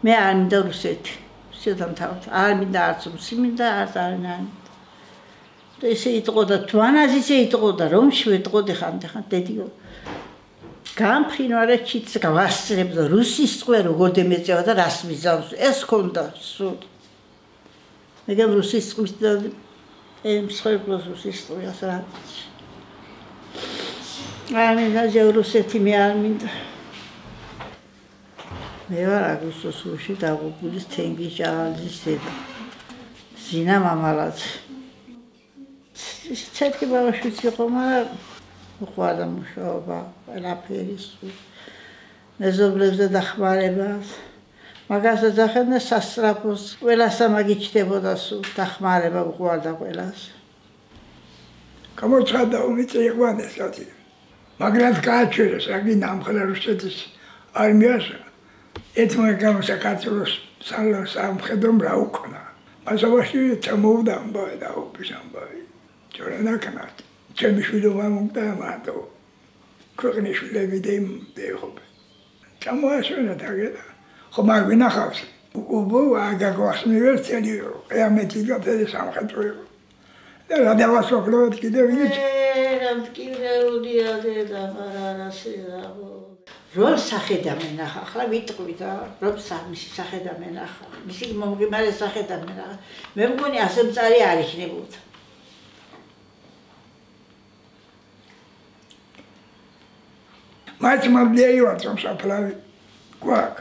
მე არ მინდა რუსეთი. შედამთავრდა. არ მინდა არც რუსი მინდა, არც არანაირი. ესე იტყოდა, თვანაზ ისე იტყოდა, რომ შევეტყოდი ხანდახან დედიო. გამფრინვარე ჩიც გავასწრებდა რუსის წვე როგორ დემეწევა და რას მიზავს. ეს ქონდა სულ. მეგამ რუსის წვის და მსხვერპლოს რუსის წვიას რა. არ მინდა რუსეთი მე არ მინდა. მე ვარ აგვისტოს ურში დაღუპულის თენგიზ ჭაღალიძის დედა. ზინა მამალაც. ცეთკი ბავშვიც იყო, მაგრამ უყვარდა მუშაობა, ყველაფერი სულ. მეზობლებს და დახმარებას. მაგასაც ახერხებდა სასწრაფოს, ყველასა მაგიჩნდებოდა სულ, დახმარება უყვარდა ყველას. გამოცხადდა ომი წაიყვანეს კაცი. მაგრამ გააჩერეს, რაგი ნამხლა რუსეთის არმიას ეთმა საქართველოს სამხედრო რა უკნა. მასობაში ჩამოვდა ამბავი და ოპის ამბავი. ჯორანაკნათ. ჩემი შვილობა მომდა მარტო. ქვეყნის შვილები დეიხობ. ჩამოასვენა დაგედა. ხო მაგ ვინახავს. უბო აგაგვახსნიერ წელი ყიამეთი გაფერი სამხედრო იყო. და რა დავასრულოთ კიდევ ვინც მტკივნეული და არასერაღო. რომ სახე დამენახა, ახლა ვიტყვი და რომ მისი სახე დამენახა. მისი მომღიმარე სახე დამენახა. მე მგონი ასე მწარი არ იქნებოდა. Mați mă deiuați-o să plavi coacă.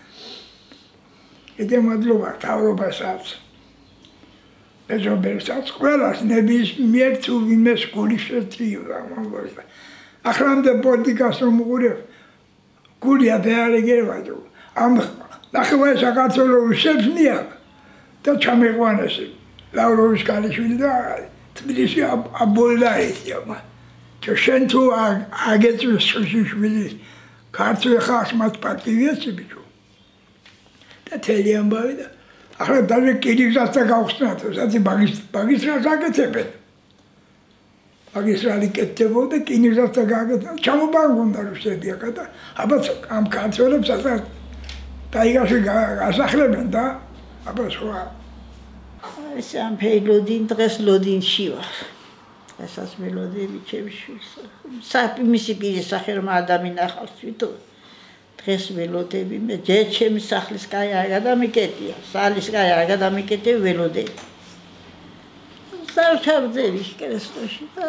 Ide mădluva, Evropас sați. Mezobelsați ყველას ნების მიერ თუ ვინმეს გული შეწივა მომბოსა. ახლა პოლიტიკას რომ უყურებ, გული აბეარეგერვადო. ამ ნახევარ საქართველოს შეფნია და ჩამეყვანეს. ლავროვის ქალიშვილი და თბილისში აბოლდა ისიამა. შენ თუ აგეწვის შუშიშვილი ქართული ხალხს მათ პატივიაცი ბიჭო. და თელი ამბავი და ახლა даже კირიგზას და გავხსნათ, სადაც მაგისტრალს აკეთებენ. მაგისტრალი კეთდებოდა, კირიგზას და გააკეთებენ, ჩამობარგონდა რუსები აქა და აბა ამ ქართველებს ასე დაიგაში გასახლებენ და აბა სხვა. ეს ამ ფეილოდინ დღეს ლოდინში ვარ. ესაც მელოდიები ჩემი შვილს. მისი პირის სახე რომ ადამიანახავს თვითონ. დღეს ველოდები მე ჯერ ჩემი სახლის კაი არ გადამიკეტია, სალის კაი არ გადამიკეტია ველოდები. სარჩავდები კრესტოში და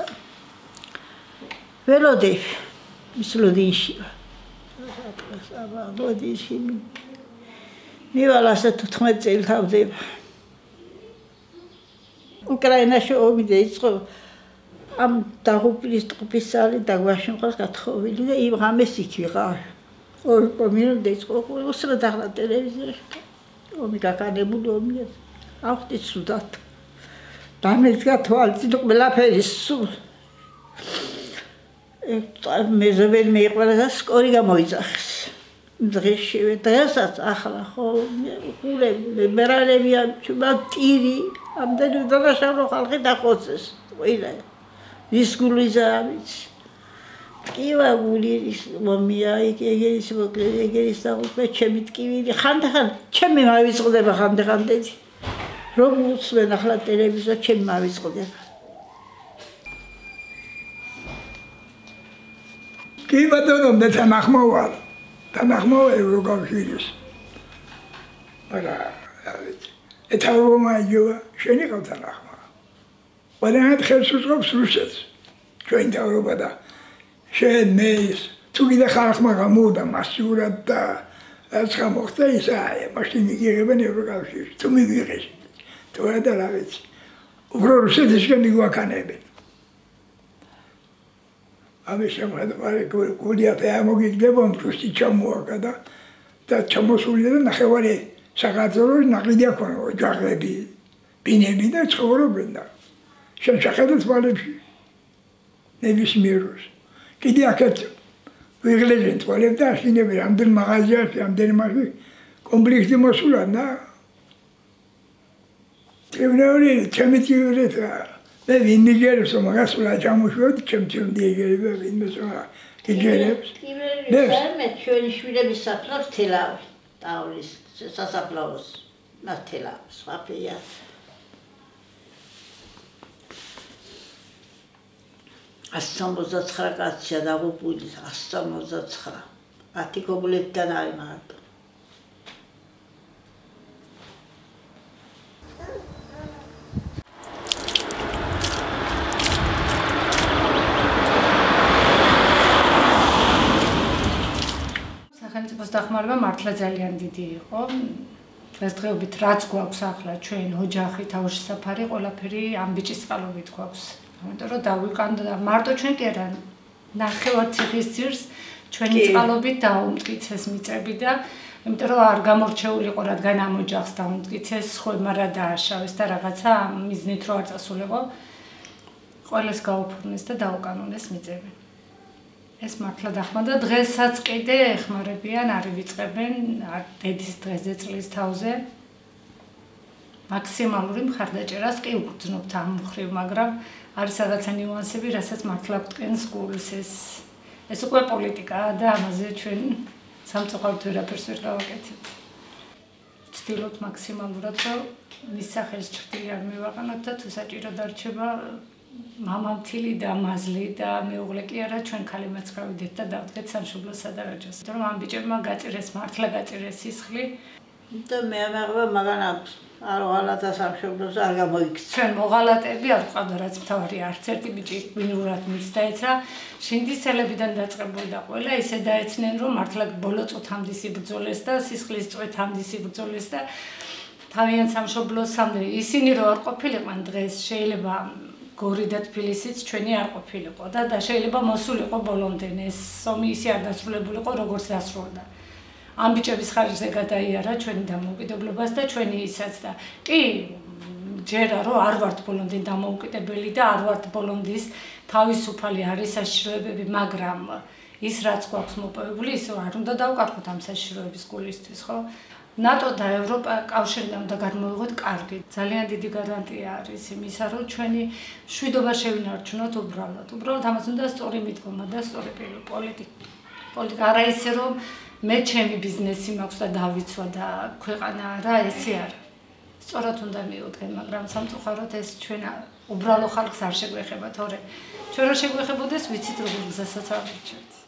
ველოდები მის ლოდინში. აბა ლოდინში მივალ ასე 14 წელი თავდება. უკრაინაში ომი დაიწყო. ამ დაღუპულის ტყუპისალი დაგვაშენყავს გათხოვილი და იმ ღამეს იქ ვიყავ. ორი დაიწყო უსრად ახლა ტელევიზიაში. ომი გაკანებული ომია. ავხდით სუდად. დამეძგა თვალწინ ყველაფერი სულ. მეზობელი მეიყვანა და სკორი გამოიძახეს. დღეს დღესაც ახლა ხო მერალებიან ჩუბა ტირი ამდენი დაღაშავრო ხალხი დახოცეს. ყველა ის გულიზავიც კივა გულის მომია ეგერის მოკლული ეგერის დაღუპე ჩემი ტკივილი ხანდახან ჩემი მავიწყდება ხანდახან დედი რომ უცმენ ახლა ტელევიზორ ჩემი მავიწყდება კი ბატონო მე თანახმოვარ ევროკავშირის მაგრამ ეთავრომა იოა შენი ყავთანახმა ვარიანტ ხელს უწყობს რუსეთს ჩვენ მთავრობა და შენ მეის თუ კიდე ხალხმა გამოვდა მასიურად და რაც გამოხდა ისაა მაშინ მიგიღებენ ევროკავშირში თუ მივიღეს თუ არა რა ვიცი უფრო რუსეთისკენ მიგვაქანებენ ამის შემოღებარე გულია პეამოგიგდება რუსი ჩამოაკა და ჩამოსულია და ნახევარი საქართველოს ნაკლიდია ქონა ოჯახები ბინები და ცხოვრობენ და შენ შეხედეთ თვალებში ნებისმიეროს კიდე აქეთ ვიღლეჟენ თვალებს და აშინებენ ამდენ მაღაზიაში ამდენ მასში კომპლექსი მოსულა და ტკივნეული ჩემი ტკივილით მე ვინ მიჯერებს მაგას ულა ჩამოშვიდ ჩემ დაეჯერებინა ვინმე სხვა მიჯერებს მე ჩვენი შვილების საფლავს თელავი ტავრის სასაფლაოს ნათელა სხვაფია. ასომოცდაცხრა კაცია დაღუპული 159. 10 ქობულეთიდან არის მარტო. სახელმწიფოს დახმარება მართლა ძალიან დიდი იყო. დღესდღეობით რაც გვაქვს ახლა ჩვენ ოჯახი, თავში საფარი, ყველაფერი ამ ბიჭის წყალობით გვაქვს. იმიტომ რომ დავიკანდო მარტო ჩვენ კი არა ნახევარ ციხის ძირს ჩვენი წყალობით დაუმტკიცეს მიწები და იმიტომ რომ არ გამორჩეულიყო რადგან ამ ოჯახს დაუმტკიცეს ხუებმა რა დააშავეს და რაღაცა მიზნით რო არ წასულიყო ყველას გაუფორმეს და დაუკანონეს მიწები. ეს მართლა დახმარდა დღესაც კიდე ეხმარებიან არ ივიწყებენ დედის დღეზე წლის თავზე მაქსიმალური მხარდაჭერას კი უგრძნობთ ამ მხრივ, მაგრამ არის რაღაცა ნიუანსები, რასაც მართლა გვტკენს გულს ეს უკვე პოლიტიკაა და ამაზე ჩვენ სამწუხაროდ ვერაფერს ვერ გავაკეთებთ. ვცდილობთ მაქსიმალურად, რომ მის სახელს ჭრტილი არ მივაყენოთ და თუ საჭირო დარჩება მამამთილი და მაზლი და მეუღლე კი არა ჩვენ ქალებმაც გავიდეთ და დავდგეთ სამშობლოს სადარაჯოს. იმიტომ რომ ამ ბიჭებმა გაწირეს მართლა გაწირეს სისხლი და მე ამაღლა მაგან არ ღალატა სამშობლოს არ გამოიქცა. ჩვენ მოღალატები არ ვყავდა რაც მთავარი არც ერთი ბიჭი გვინურად მის დაეცა შინდისელებიდან დაწყებოდა ყველა ისე დაეცნენ რომ მართლა ბოლო წუთამდე იბრძოლეს და სისხლის წვეთამდე იბრძოლეს და თავიანთ სამშობლოსამდე ისინი რო არ ყოფილიყვნენ დღეს შეიძლება გორი და თბილისიც ჩვენი არ ყოფილიყო და შეიძლება მოსულიყო ბოლომდე ეს ომი ისე არ დასრულებულიყო როგორც დასრულდა. ამ ბიჭების ხარჯზე გადაიარა ჩვენი დამოუკიდებლობას და ჩვენი ისაც და კი ჯერა რომ არ ვართ ბოლომდე დამოუკიდებელი და არ ვართ ბოლომდის თავისუფალი არის საშიშროებები, მაგრამ ის რაც გვაქვს მოპოვებული ის არ უნდა დავკარგოთ ამ საშიშროების გულისთვის, ხო? ნატო და ევროპა კავშირიდან უნდა გადმოვიღოთ კარგი. ძალიან დიდი გარანტია არის იმისა, რომ ჩვენი მშვიდობა შევინარჩუნოთ უბრალოდ. უბრალოდ ამას უნდა სწორი მიდგომა და სწორი პოლიტიკა. არა ისე რომ მე ჩემი ბიზნესი მაქვს და დავიცვა და ქვეყანა არა, ესე არა. სწორად უნდა მივუდგენ, მაგრამ სამწუხაროდ ეს ჩვენ უბრალო ხალხს არ შეგვეხება, თორე ჩვენ რო შეგვეხებოდეს ვიცით როგორ გზასაც ავირჩევთ.